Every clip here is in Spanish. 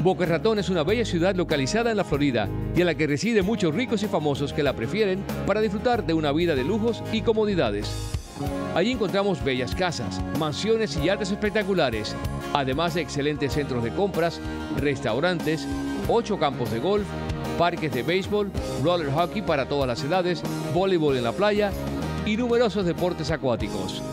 Boca Ratón es una bella ciudad localizada en la Florida y en la que residen muchos ricos y famosos que la prefieren para disfrutar de una vida de lujos y comodidades. Allí encontramos bellas casas, mansiones y yates espectaculares, además de excelentes centros de compras, restaurantes, 8 campos de golf, parques de béisbol, roller hockey para todas las edades, voleibol en la playa y numerosos deportes acuáticos.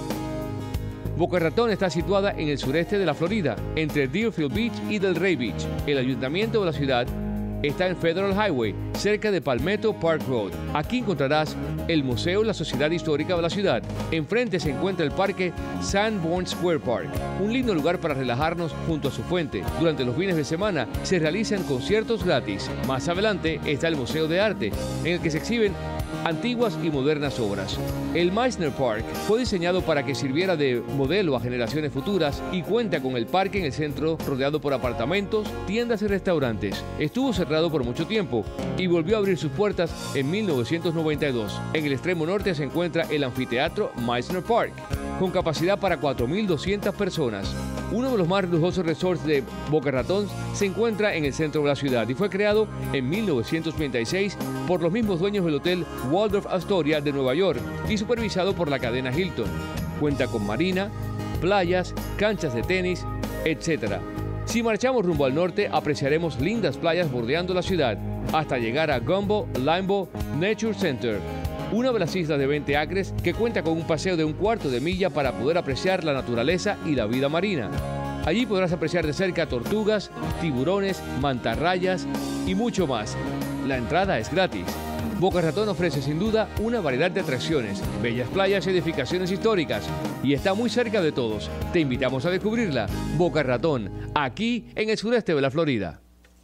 Boca Ratón está situada en el sureste de la Florida, entre Deerfield Beach y Delray Beach. El ayuntamiento de la ciudad está en Federal Highway, cerca de Palmetto Park Road. Aquí encontrarás el museo y la sociedad histórica de la ciudad. Enfrente se encuentra el parque Sanborn Square Park, un lindo lugar para relajarnos junto a su fuente. Durante los fines de semana se realizan conciertos gratis. Más adelante está el Museo de Arte, en el que se exhiben antiguas y modernas obras. El Meisner Park fue diseñado para que sirviera de modelo a generaciones futuras y cuenta con el parque en el centro rodeado por apartamentos, tiendas y restaurantes. Estuvo cerrado por mucho tiempo y volvió a abrir sus puertas en 1992. En el extremo norte se encuentra el anfiteatro Meisner Park, con capacidad para 4.200 personas. Uno de los más lujosos resorts de Boca Ratón se encuentra en el centro de la ciudad y fue creado en 1936 por los mismos dueños del hotel Waldorf Astoria de Nueva York y supervisado por la cadena Hilton. Cuenta con marina, playas, canchas de tenis, etc. Si marchamos rumbo al norte, apreciaremos lindas playas bordeando la ciudad, hasta llegar a Gumbo Limbo Nature Center, una de las islas de 20 acres que cuenta con un paseo de 1/4 de milla para poder apreciar la naturaleza y la vida marina. Allí podrás apreciar de cerca tortugas, tiburones, mantarrayas y mucho más. La entrada es gratis. Boca Ratón ofrece sin duda una variedad de atracciones, bellas playas y edificaciones históricas y está muy cerca de todos. Te invitamos a descubrirla. Boca Ratón, aquí en el sureste de la Florida.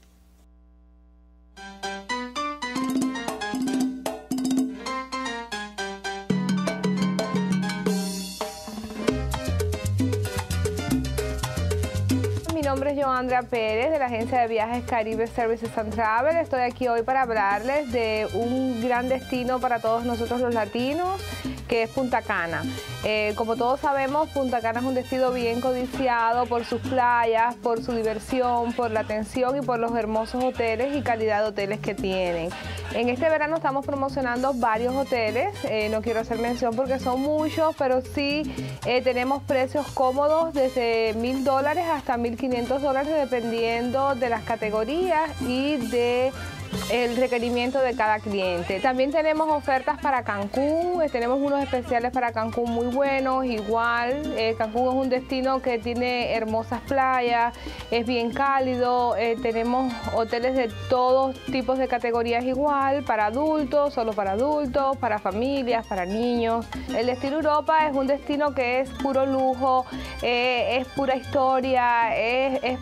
Mi nombre es Joandra Pérez de la agencia de viajes Caribe Services and Travel. Estoy aquí hoy para hablarles de un gran destino para todos nosotros los latinos, que es Punta Cana. Como todos sabemos, Punta Cana es un destino bien codiciado por sus playas, por su diversión, por la atención y por los hermosos hoteles y calidad de hoteles que tienen. En este verano estamos promocionando varios hoteles, no quiero hacer mención porque son muchos, pero sí tenemos precios cómodos desde $1,000 hasta $1,500 dependiendo de las categorías y de el requerimiento de cada cliente. También tenemos ofertas para Cancún, tenemos unos especiales para Cancún muy buenos, igual. Cancún es un destino que tiene hermosas playas, es bien cálido, tenemos hoteles de todos tipos de categorías igual, para adultos, solo para adultos, para familias, para niños. El destino Europa es un destino que es puro lujo, es pura historia, es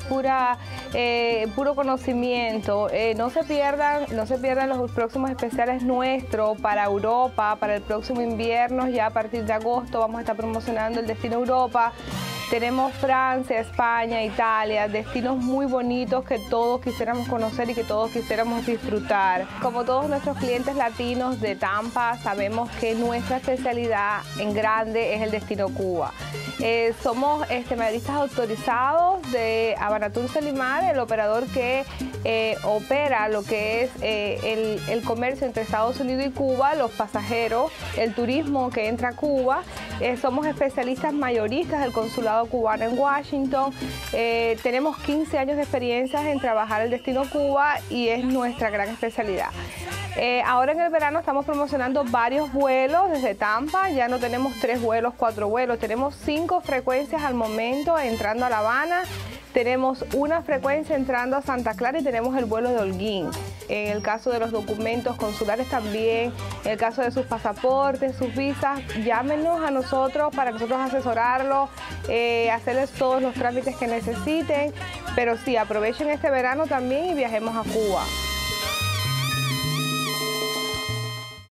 puro conocimiento. No se pierdan los próximos especiales nuestros para Europa, para el próximo invierno. Ya a partir de agosto vamos a estar promocionando el destino Europa. Tenemos Francia, España, Italia, destinos muy bonitos que todos quisiéramos conocer y que todos quisiéramos disfrutar. Como todos nuestros clientes latinos de Tampa, sabemos que nuestra especialidad en grande es el destino Cuba. Somos mayoristas autorizados de Habana-Tour Selimar, el operador que opera lo que es el comercio entre Estados Unidos y Cuba, los pasajeros, el turismo que entra a Cuba. Somos especialistas mayoristas del consulado cubano en Washington. Tenemos 15 años de experiencia en trabajar el destino Cuba y es nuestra gran especialidad. Ahora en el verano estamos promocionando varios vuelos desde Tampa. Ya no tenemos 3 vuelos, 4 vuelos, tenemos 5 frecuencias al momento entrando a La Habana. Tenemos una frecuencia entrando a Santa Clara y tenemos el vuelo de Holguín. En el caso de los documentos consulares también, en el caso de sus pasaportes, sus visas, llámenos a nosotros para nosotros asesorarlos, hacerles todos los trámites que necesiten. Pero sí, aprovechen este verano también y viajemos a Cuba.